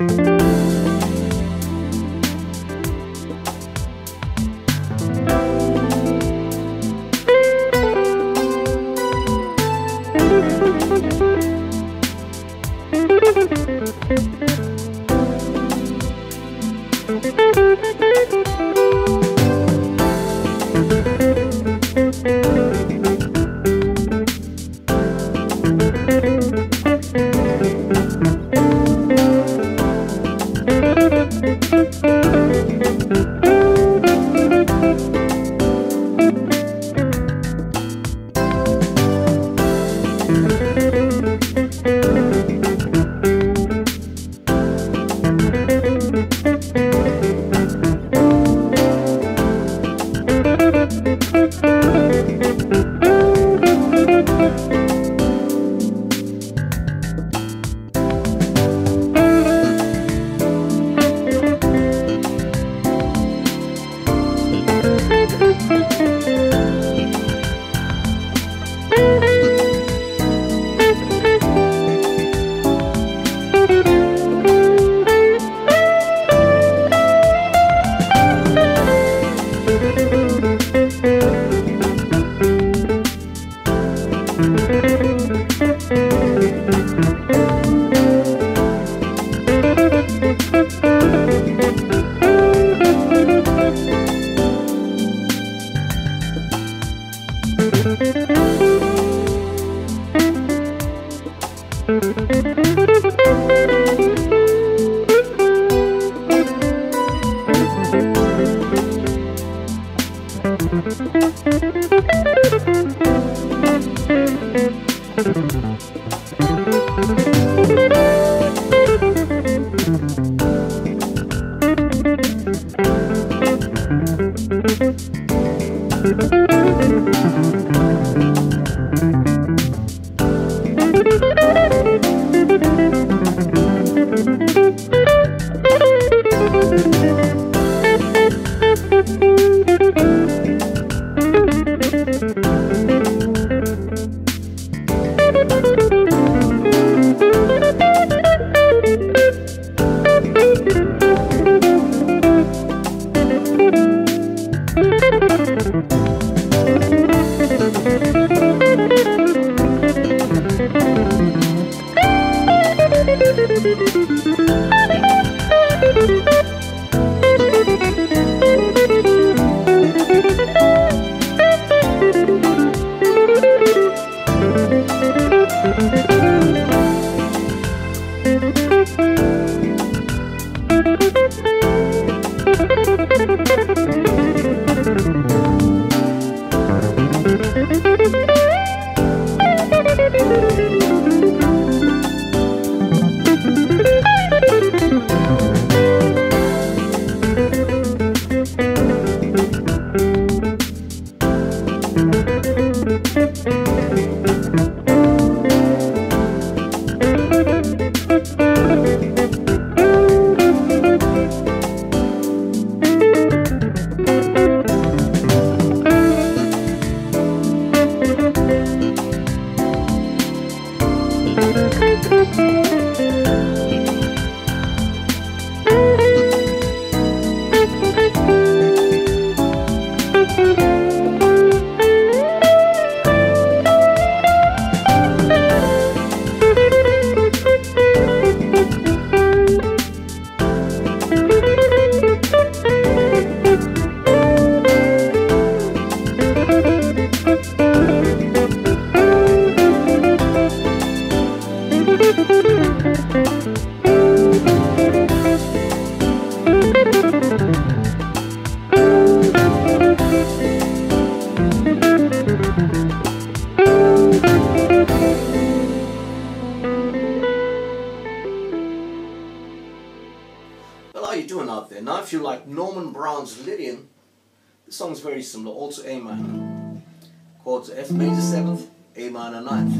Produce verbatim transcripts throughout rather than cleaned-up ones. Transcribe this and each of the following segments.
This song is very similar, also A minor. Chords F major seventh, A minor ninth.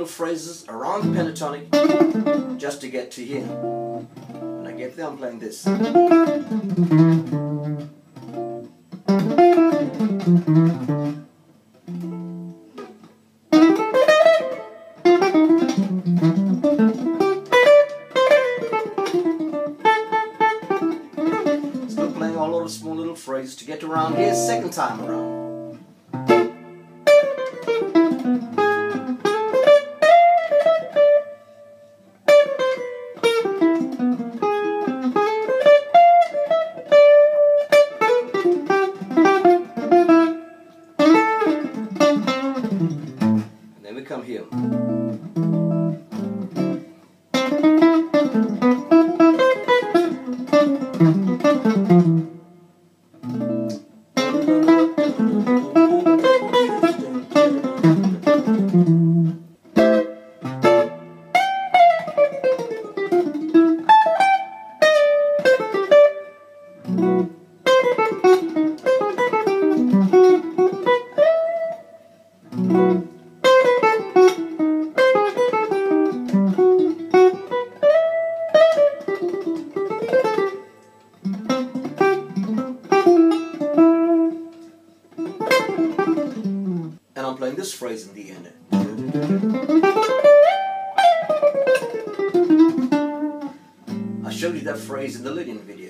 little phrases around the pentatonic just to get to here. When I get there, I'm playing this. Still playing all of the small little phrases to get around here second time around. Come here. And I'm playing this phrase in the end. I showed you that phrase in the Lydian video.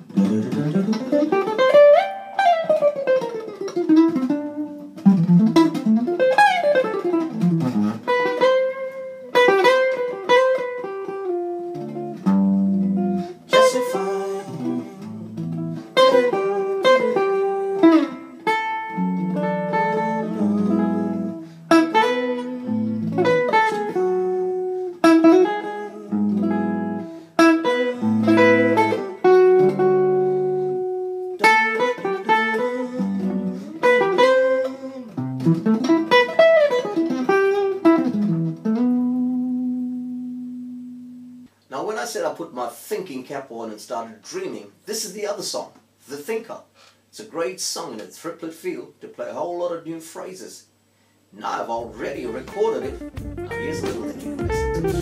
Now when I said I put my thinking cap on and started dreaming, this is the other song, The Thinker. It's a great song in a triplet feel to play a whole lot of new phrases. Now I've already recorded it. Now here's a little that you can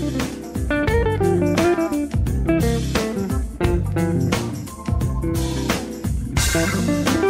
listen to.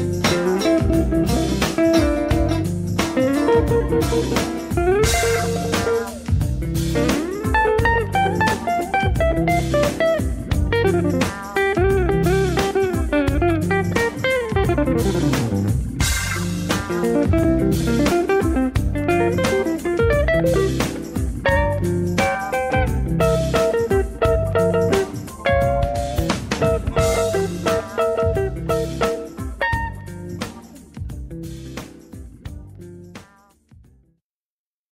Thank you.